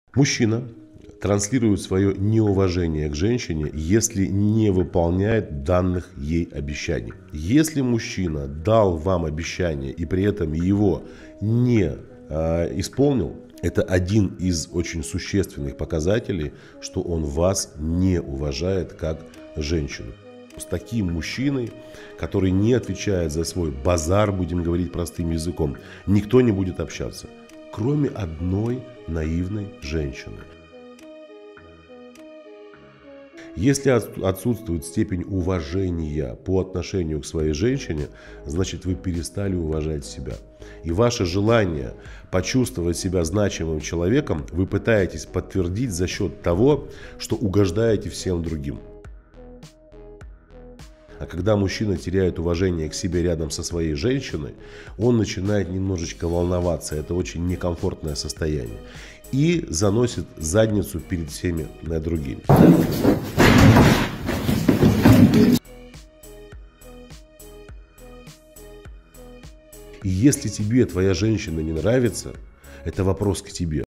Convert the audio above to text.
Мужчина транслирует свое неуважение к женщине, если не выполняет данных ей обещаний. Если мужчина дал вам обещание и при этом его не исполнил, это один из очень существенных показателей, что он вас не уважает как женщину. С таким мужчиной, который не отвечает за свой базар, будем говорить простым языком, никто не будет общаться, кроме одной наивной женщины. Если отсутствует степень уважения по отношению к своей женщине, значит, вы перестали уважать себя. И ваше желание почувствовать себя значимым человеком вы пытаетесь подтвердить за счет того, что угождаете всем другим. А когда мужчина теряет уважение к себе рядом со своей женщиной, он начинает немножечко волноваться. Это очень некомфортное состояние. И заносит задницу перед всеми другими. И если тебе твоя женщина не нравится, это вопрос к тебе.